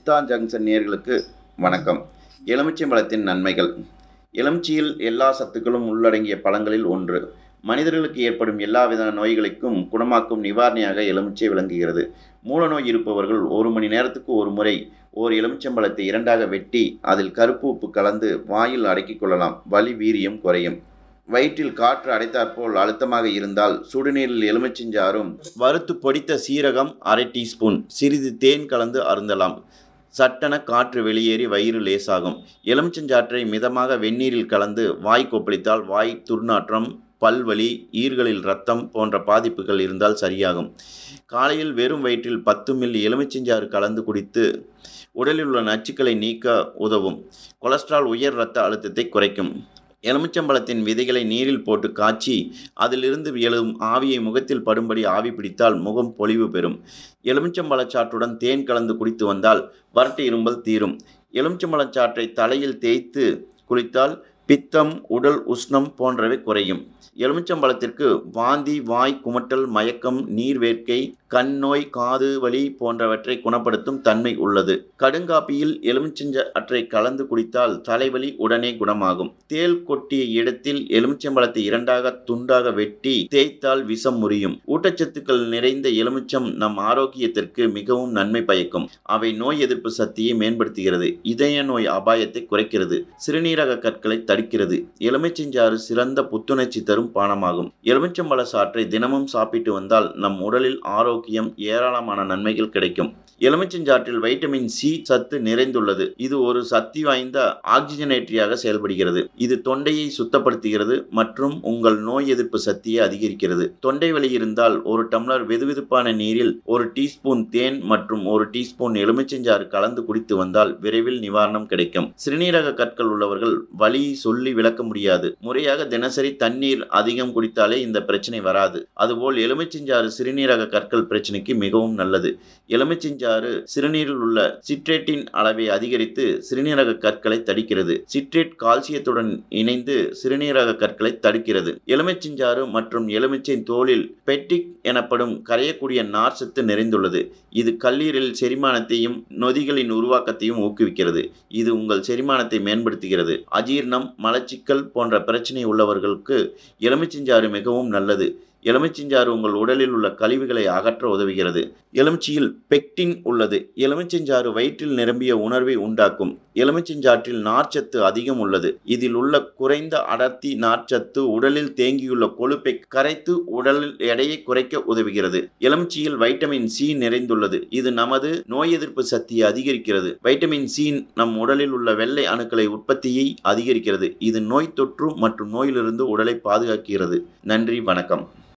Siddha junction நேயர்களுக்கு வணக்கம். எலுமிச்சம்பழத்தின் நன்மைகள். எலுமிச்சையில் எல்லா சத்துக்களும் உள்ளடங்கிய பழங்களில் ஒன்று. மனிதர்களுக்கு ஏற்படும் எல்லாவித நோய்களுக்கும் குணமாக்கும் நிவாரணியாக எலுமிச்சை விளங்குகிறது. மூலநோய் இருப்பவர்கள் 1 மணி நேரத்துக்கு ஒரு முறை ஓர் எலுமிச்சம்பழத்தை 2ஆக வெட்டி அதில் கருப்பு உப்பு கலந்து வாயில் அடக்கிக் கொள்ளலாம். வலி வீரியம் குறையும். வயிற்றில் காற்று அடைத்தாற்போல் அழுத்தமாக இருந்தால் சுடுநீரில் எலுமிச்சஞ்சாறும் வறுத்து பொடித்த சீரகம் 1/2 டீஸ்பூன் சிறிது தேன் கலந்து அருந்தலாம். சட்டென காற்று வெளியேறி வயிறு லேசாகும். எலுமிச்சஞ்சாற்றை மிதமாக வெந்நீரில் கலந்து வாய் கொப்பளித்தால் வாய் துர்நாற்றம், பல்வலி, ஈறுகளில் இரத்தம் போன்ற பாதிப்புகள் இருந்தால் சரியாகும். காலையில் வெறும் வயிற்றில் 10 மில்லி எலுமிச்சஞ்சாறு கலந்து குடித்து உடலில் உள்ள நச்சுக்களை நீக்க உதவும். கொலஸ்ட்ரால், உயர் இரத்த அழுத்தத்தை குறைக்கும். எலுமிச்சம்பழத்தின் விதைகளை நீரில் போட்டு காய்ச்சி அதிலிருந்து எழும் ஆவியை முகத்தில் படும்படி ஆவி பிடித்தால் முகம் பொலிவு பெறும். எலுமிச்சம்பழச்சாற்றுடன் தேன் கலந்து குடித்து வந்தால் வறட்டு இருமல் தீரும். எலுமிச்சம்பழச்சாற்றை தலையில் தேய்த்து குளித்தால் பித்தம், உடல் உஷ்ணம் போன்றவை குறையும். எலுமிச்சம்பழத்திற்கு வாந்தி, வாய் குமட்டல், மயக்கம், நீர்வேர்க்கை, கண் நோய், காது வலி போன்றவற்றை குணப்படுத்தும் தன்மை உள்ளது. கடுங்காப்பியில் எலுமிச்சஞ்சாற்றை கலந்து குடித்தால் தலைவலி உடனே குணமாகும். தேள் கொட்டிய இடத்தில் எலுமிச்சம்பழத்தை 2ஆக துண்டாக வெட்டி தேய்த்தால் விஷம் முறியும். ஊட்டச்சத்துக்கள் நிறைந்த எலுமிச்சம் நம் ஆரோக்கியத்திற்கு மிகவும் நன்மை பயக்கும். அவை நோய் எதிர்ப்பு சக்தியை மேம்படுத்துகிறது. இதய நோய் அபாயத்தை குறைக்கிறது. சிறுநீரக கற்களை தடுக்கிறது. எலுமிச்சஞ்சாறு சிறந்த புத்துணர்ச்சி தரும் பானமாகும். எலுமிச்சம்பழ சாற்றை தினமும் சாப்பிட்டு வந்தால் நம் உடலில் ஆரோக்கியம், ஏராளமான நன்மைகள் கிடைக்கும். எலுமிச்சஞ்சாற்றில் வைட்டமின் சி சத்து நிறைந்துள்ளது. இது ஒரு சக்தி வாய்ந்த ஆக்சிஜனேற்றியாக செயல்படுகிறது. இது தொண்டையை சுத்தப்படுத்துகிறது மற்றும் உங்கள் நோய் எதிர்ப்பு சக்தியை அதிகரிக்கிறது. தொண்டை வலி இருந்தால் 1 டம்ளர் வெதுவெதுப்பான நீரில் 1 டீஸ்பூன் தேன் மற்றும் 1 டீஸ்பூன் எலுமிச்சஞ்சாறு கலந்து குடித்து வந்தால் விரைவில் நிவாரணம் கிடைக்கும். சிறுநீரக கற்கள் உள்ளவர்கள் வலியை சொல்லி விளக்க முடியாது. முறையாக தினசரி தண்ணீர் அதிகம் குடித்தாலே இந்த பிரச்சனை வராது. அதுபோல் எலுமிச்சஞ்சாறு சிறுநீரக கற்கள் பிரச்சனைக்கு மிகவும் நல்லது. எலுமிச்சஞ்சாறு சிறுநீரில் உள்ள சிட்ரேட்டின் அளவை அதிகரித்து சிறுநீரக கற்களை தடுக்கிறது. சிட்ரேட் கால்சியத்துடன் இணைந்து சிறுநீரக கற்களை தடுக்கிறது. எலுமிச்சஞ்சாறு மற்றும் எலுமிச்சை தோலில் பெட்டிக் எனப்படும் கரையக்கூடிய நார்ச்சத்து நிறைந்துள்ளது. இது கல்லீரல் செரிமானத்தையும் நொதிகளின் உருவாக்கத்தையும் ஊக்குவிக்கிறது. இது உங்கள் செரிமானத்தை மேம்படுத்துகிறது. அஜீரணம், மலச்சிக்கல் போன்ற பிரச்சனை உள்ளவர்களுக்கு எலுமிச்சஞ்சாறு மிகவும் நல்லது. எலுமிச்சஞ்சாறு உங்கள் உடலில் உள்ள கழிவுகளை அகற்ற உதவுகிறது. எலுமிச்சையில் பெக்டின் உள்ளது. எலுமிச்சஞ்சாறு வயிற்றில் நிரம்பிய உணர்வை உண்டாக்கும். எலுமிச்சஞ்சாற்றில் நார்ச்சத்து அதிகம் உள்ளது. இதில் உள்ள குறைந்த அடர்த்தி நார்ச்சத்து உடலில் தேங்கியுள்ள கொழுப்பை கரைத்து உடல் எடையை குறைக்க உதவுகிறது. எலுமிச்சையில் வைட்டமின் சி நிறைந்துள்ளது. இது நமது நோய் எதிர்ப்பு சக்தியை அதிகரிக்கிறது. வைட்டமின் சி நம் உடலில் உள்ள வெள்ளை அணுக்களை உற்பத்தியை அதிகரிக்கிறது. இது நோய் தொற்று மற்றும் நோயிலிருந்து உடலை பாதுகாக்கிறது. நன்றி, வணக்கம்.